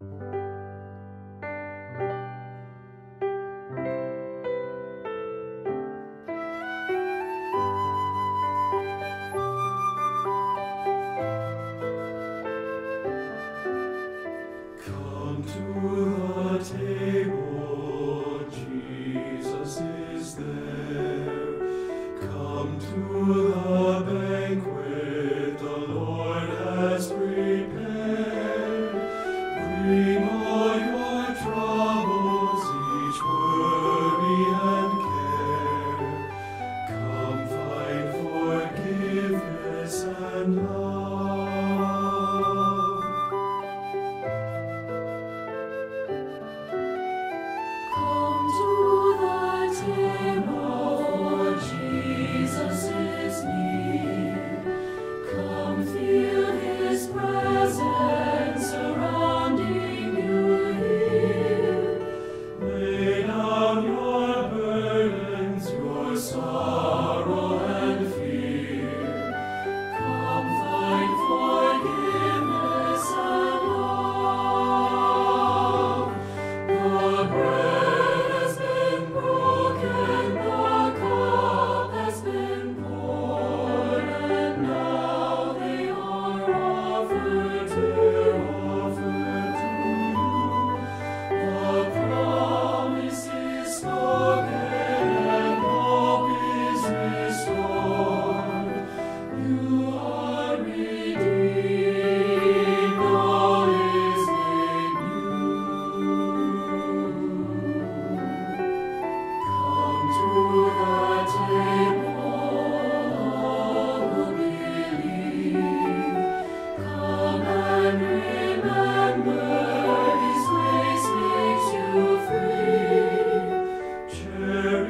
Come to the table, Jesus is there. Come to the banquet the Lord has prepared. Bring all your troubles, each worry and care. Come find forgiveness and love. Come to the table, Jesus is near. Come feel His presence surrounding you here. Lay down your burdens, your sorrow and fear. Come find forgiveness and love. The bread has been broken, the cup has been poured, and now they are offered to you. The promise is spoken, and hope is restored. You are redeemed, all is made new. Come to the table, all who believe. Come and remember His grace makes you free. Cherish